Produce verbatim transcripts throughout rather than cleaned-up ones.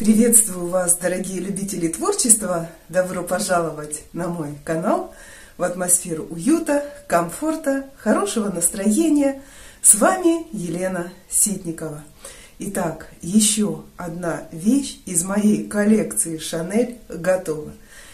Приветствую вас, дорогие любители творчества! Добро пожаловать на мой канал, в атмосферу уюта, комфорта, хорошего настроения. С вами Елена Ситникова. Итак, еще одна вещь из моей коллекции Шанель готова.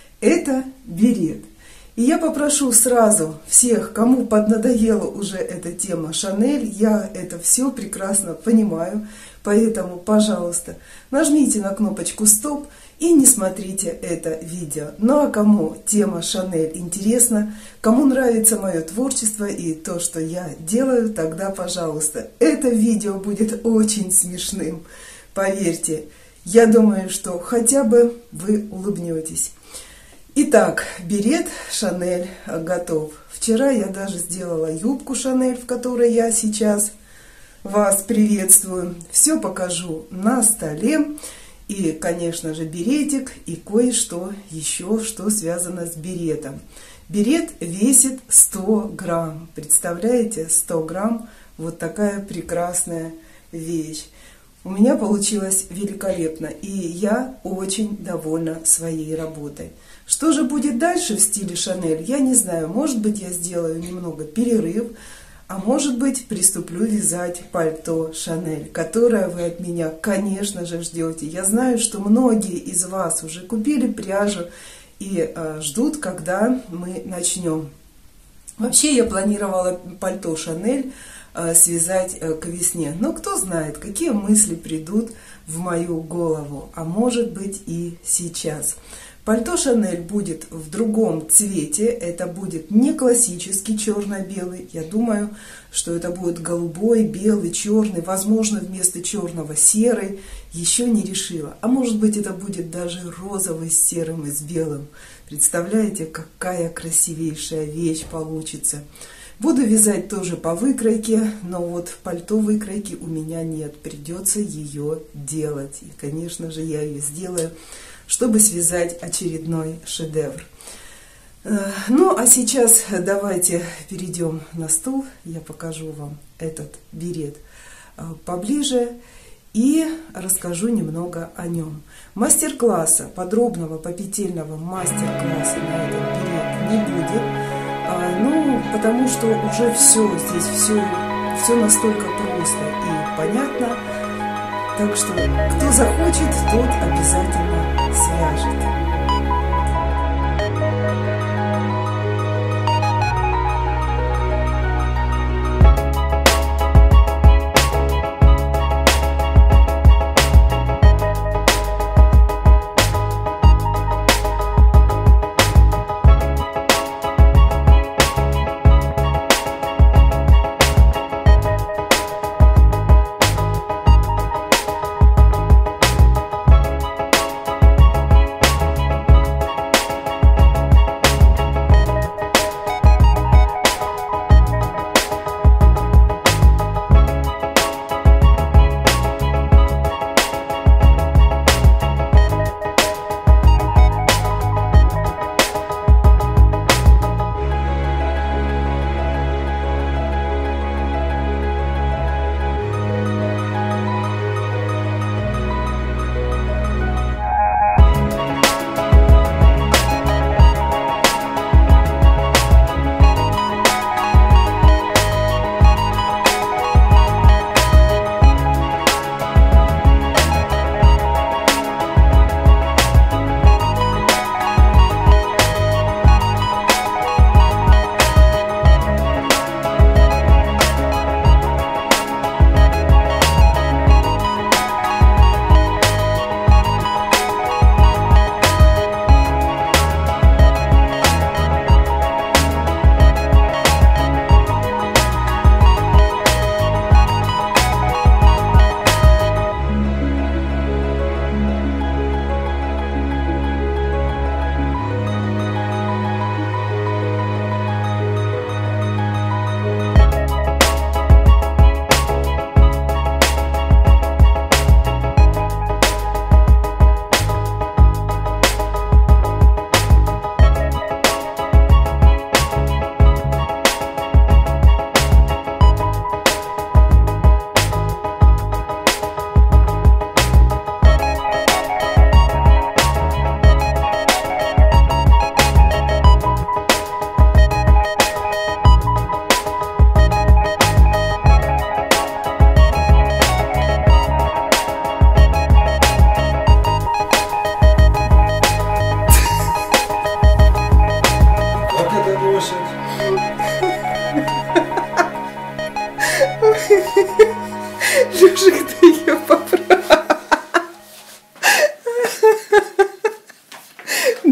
Это берет. И я попрошу сразу всех, кому поднадоела уже эта тема Шанель, я это все прекрасно понимаю, поэтому, пожалуйста, нажмите на кнопочку «Стоп» и не смотрите это видео. Ну а кому тема Шанель интересна, кому нравится мое творчество и то, что я делаю, тогда, пожалуйста, это видео будет очень смешным. Поверьте, я думаю, что хотя бы вы улыбнетесь. Итак, берет Шанель готов. Вчера я даже сделала юбку Шанель, в которой я сейчас вас приветствую. Все покажу на столе. И, конечно же, беретик и кое-что еще, что связано с беретом. Берет весит сто грамм. Представляете, сто грамм, вот такая прекрасная вещь. У меня получилось великолепно, и я очень довольна своей работой. Что же будет дальше в стиле Шанель, я не знаю. Может быть, я сделаю немного перерыв, а может быть, приступлю вязать пальто Шанель, которое вы от меня, конечно же, ждете. Я знаю, что многие из вас уже купили пряжу и а, ждут, когда мы начнем. Вообще, я планировала пальто Шанель а, связать а, к весне. Но кто знает, какие мысли придут в мою голову, а может быть и сейчас. Пальто Шанель будет в другом цвете, это будет не классический черно-белый, я думаю, что это будет голубой, белый, черный, возможно, вместо черного серый, еще не решила. А может быть, это будет даже розовый с серым и с белым. Представляете, какая красивейшая вещь получится. Буду вязать тоже по выкройке, но вот пальто выкройки у меня нет, придется ее делать. И, конечно же, я ее сделаю, чтобы связать очередной шедевр. Ну, а сейчас давайте перейдем на стол. Я покажу вам этот берет поближе и расскажу немного о нем. Мастер-класса, подробного попетельного мастер-класса на этот берет не будет. Ну, потому что уже все здесь, все, все настолько просто и понятно. Так что, кто захочет, тот обязательно свяжет.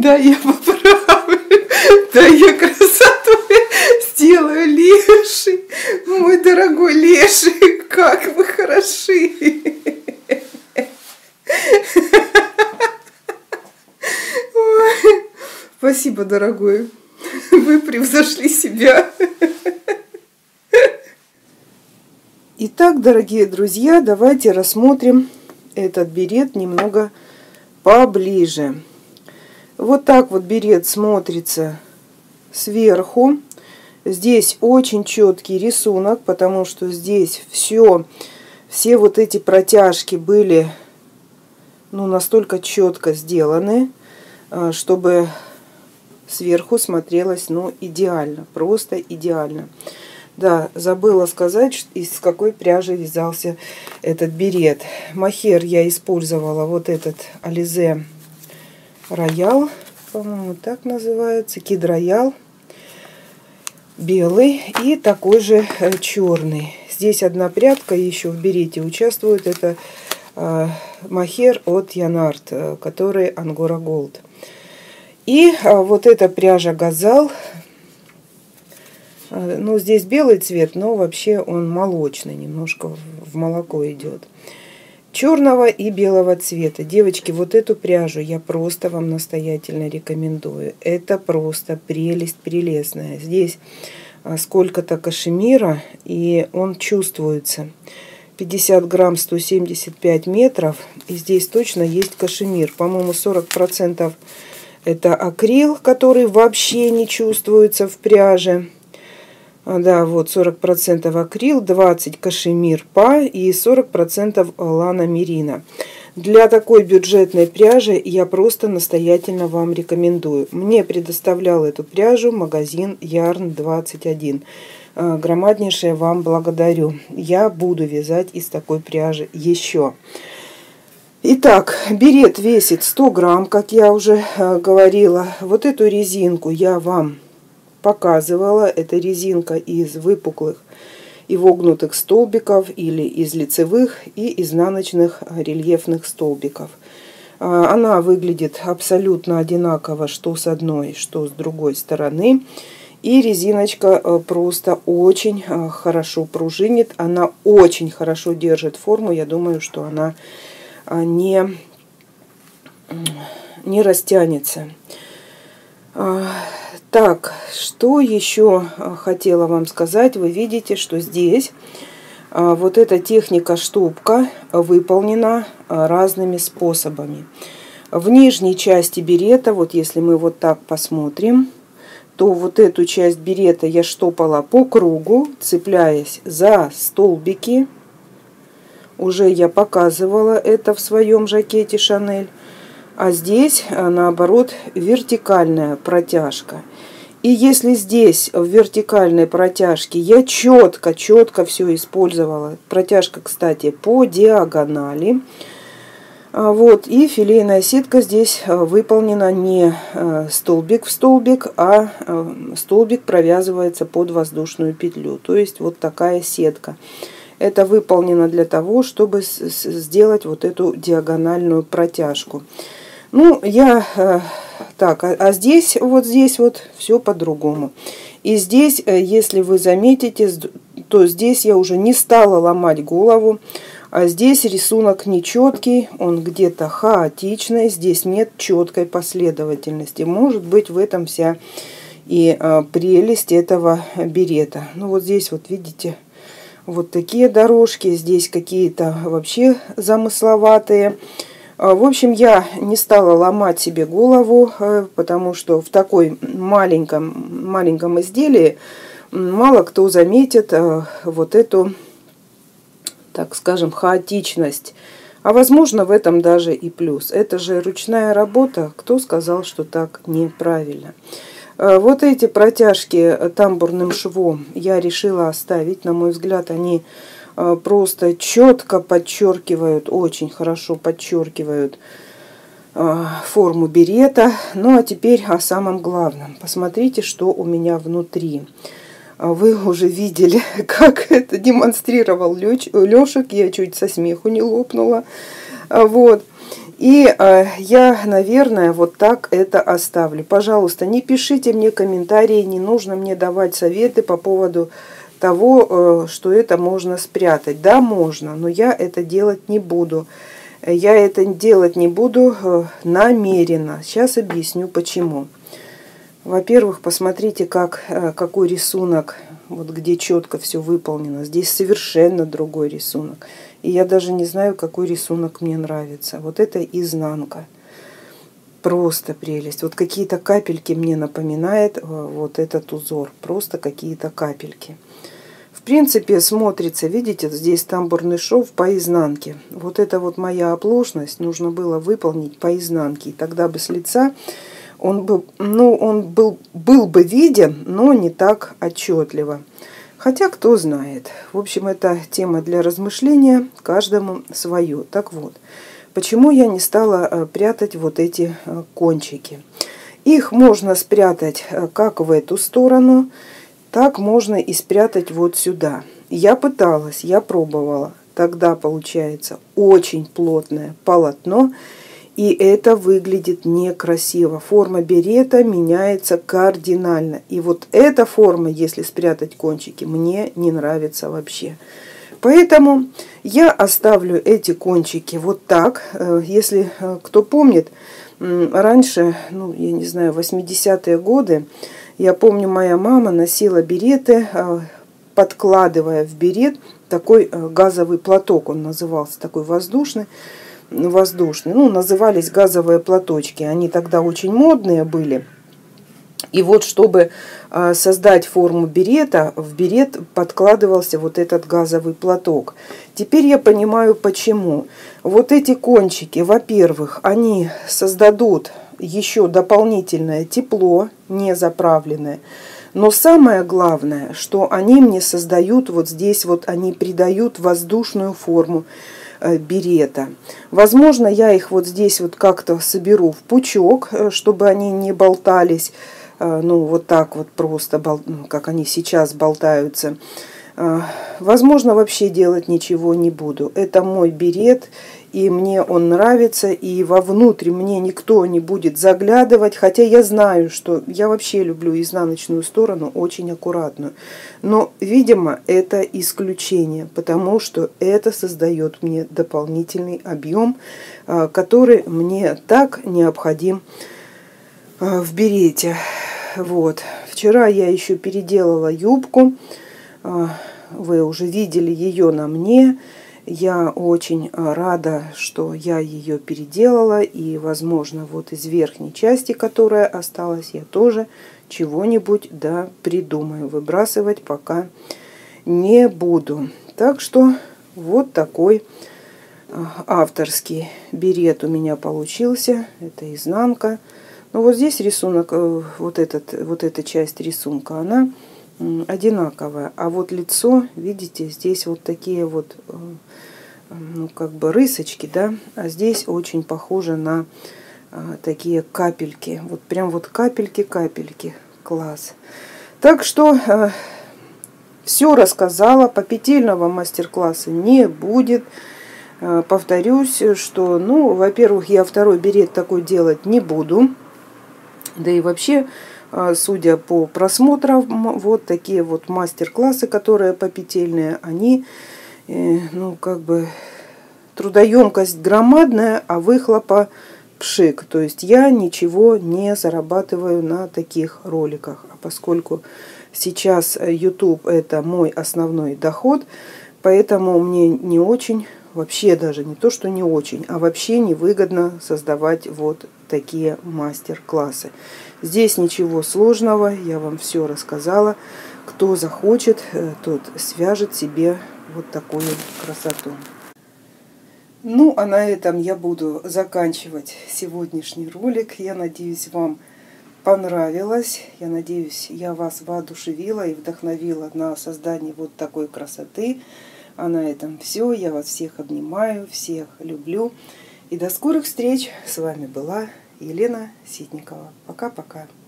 Да, я поправлю. Да, я красоту сделаю, Леший. Мой дорогой Леший, как вы хороши. Ой, спасибо, дорогой. Вы превзошли себя. Итак, дорогие друзья, давайте рассмотрим этот берет немного поближе. Вот так вот берет смотрится сверху. Здесь очень четкий рисунок, потому что здесь все, все вот эти протяжки были, ну, настолько четко сделаны, чтобы сверху смотрелось, ну, идеально, просто идеально. Да, забыла сказать, из какой пряжи вязался этот берет. Мохер я использовала вот этот Alize Royal, по-моему, так называется, Kid Royal, белый и такой же черный. Здесь одна прядка еще в берете участвует, это э, мохер от Янарт, который Angora Gold. И э, вот эта пряжа Газал. Ну, здесь белый цвет, но вообще он молочный, немножко в молоко идет. Черного и белого цвета. Девочки, вот эту пряжу я просто вам настоятельно рекомендую. Это просто прелесть прелестная. Здесь сколько-то кашемира, и он чувствуется. пятьдесят грамм, сто семьдесят пять метров. И здесь точно есть кашемир. По-моему, сорок процентов это акрил, который вообще не чувствуется в пряже. Да, вот сорок процентов акрил, двадцать процентов кашемир па и сорок процентов лана мерина. Для такой бюджетной пряжи я просто настоятельно вам рекомендую. Мне предоставлял эту пряжу магазин Yarn двадцать один. Громаднейшее вам благодарю. Я буду вязать из такой пряжи еще. Итак, берет весит сто грамм, как я уже говорила. Вот эту резинку я вам показывала. Это резинка из выпуклых и вогнутых столбиков или из лицевых и изнаночных рельефных столбиков. Она выглядит абсолютно одинаково, что с одной, что с другой стороны. И резиночка просто очень хорошо пружинит. Она очень хорошо держит форму. Я думаю, что она не, не растянется. Так, что еще хотела вам сказать. Вы видите, что здесь вот эта техника штопка выполнена разными способами. В нижней части берета, вот если мы вот так посмотрим, то вот эту часть берета я штопала по кругу, цепляясь за столбики. Уже я показывала это в своем жакете Шанель. А здесь, наоборот, вертикальная протяжка. И если здесь в вертикальной протяжке я четко, четко все использовала. Протяжка, кстати, по диагонали. Вот, и филейная сетка здесь выполнена не столбик в столбик, а столбик провязывается под воздушную петлю. То есть вот такая сетка. Это выполнено для того, чтобы сделать вот эту диагональную протяжку. Ну, я э, так, а, а здесь, вот здесь вот все по-другому. И здесь, э, если вы заметите, то здесь я уже не стала ломать голову. А здесь рисунок нечеткий, он где-то хаотичный, здесь нет четкой последовательности. Может быть, в этом вся и э, прелесть этого берета. Ну, вот здесь вот видите, вот такие дорожки, здесь какие-то вообще замысловатые. В общем, я не стала ломать себе голову, потому что в такой маленьком, маленьком изделии мало кто заметит вот эту, так скажем, хаотичность. А возможно, в этом даже и плюс. Это же ручная работа. Кто сказал, что так неправильно? Вот эти протяжки тамбурным швом я решила оставить. На мой взгляд, они просто четко подчеркивают, очень хорошо подчеркивают форму берета. Ну а теперь о самом главном. Посмотрите, что у меня внутри. Вы уже видели, как это демонстрировал Лешек. Я чуть со смеху не лопнула. Вот. И э, я, наверное, вот так это оставлю. Пожалуйста, не пишите мне комментарии, не нужно мне давать советы по поводу того, э, что это можно спрятать. Да, можно, но я это делать не буду. Я это делать не буду э, намеренно. Сейчас объясню, почему. Во-первых, посмотрите, как, э, какой рисунок, вот где четко все выполнено. Здесь совершенно другой рисунок. И я даже не знаю, какой рисунок мне нравится. Вот это изнанка. Просто прелесть. Вот какие-то капельки мне напоминает вот этот узор. Просто какие-то капельки. В принципе, смотрится, видите, здесь тамбурный шов по изнанке. Вот это вот моя оплошность нужно было выполнить по изнанке. И тогда бы с лица он, бы, ну, он был, был бы виден, но не так отчетливо. Хотя, кто знает. В общем, это тема для размышления, каждому свою. Так вот, почему я не стала прятать вот эти кончики? Их можно спрятать как в эту сторону, так можно и спрятать вот сюда. Я пыталась, я пробовала. Тогда получается очень плотное полотно. И это выглядит некрасиво. Форма берета меняется кардинально. И вот эта форма, если спрятать кончики, мне не нравится вообще. Поэтому я оставлю эти кончики вот так. Если кто помнит, раньше, ну, я не знаю, восьмидесятые годы, я помню, моя мама носила береты, подкладывая в берет такой газовый платок. Он назывался такой воздушный. воздушные, ну, назывались газовые платочки. Они тогда очень модные были. И вот, чтобы э, создать форму берета, в берет подкладывался вот этот газовый платок. Теперь я понимаю, почему. Вот эти кончики, во-первых, они создадут еще дополнительное тепло, не заправленное. Но самое главное, что они мне создают, вот здесь вот они придают воздушную форму берета. Возможно, я их вот здесь вот как-то соберу в пучок, чтобы они не болтались, ну, вот так вот просто, как они сейчас болтаются. Возможно, вообще делать ничего не буду. Это мой берет, и мне он нравится, и вовнутрь мне никто не будет заглядывать, хотя я знаю, что я вообще люблю изнаночную сторону, очень аккуратную. Но, видимо, это исключение, потому что это создает мне дополнительный объем, который мне так необходим в берете. Вот. Вчера я еще переделала юбку. Вы уже видели ее на мне. Я очень рада, что я ее переделала. И, возможно, вот из верхней части, которая осталась, я тоже чего-нибудь да придумаю. Выбрасывать пока не буду. Так что вот такой авторский берет у меня получился. Это изнанка. Но вот здесь рисунок, вот, этот, вот эта часть рисунка, она одинаковая. А вот лицо, видите, здесь вот такие вот, ну, как бы рысочки, да. А здесь очень похоже на а, такие капельки. Вот прям вот капельки-капельки. Класс. Так что а, все рассказала. Попетельного мастер-класса не будет. А, повторюсь, что, ну, во-первых, я второй берет такой делать не буду. Да и вообще, судя по просмотрам, вот такие вот мастер-классы, которые попетельные, они, ну, как бы, трудоемкость громадная, а выхлопа пшик. То есть я ничего не зарабатываю на таких роликах. А поскольку сейчас YouTube это мой основной доход, поэтому мне не очень, вообще даже не то, что не очень, а вообще невыгодно создавать вот такие мастер-классы. Здесь ничего сложного, я вам все рассказала. Кто захочет, тот свяжет себе вот такую красоту. Ну, а на этом я буду заканчивать сегодняшний ролик. Я надеюсь, вам понравилось. Я надеюсь, я вас воодушевила и вдохновила на создание вот такой красоты. А на этом все. Я вас всех обнимаю, всех люблю. И до скорых встреч. С вами была Елена Ситникова. Пока-пока.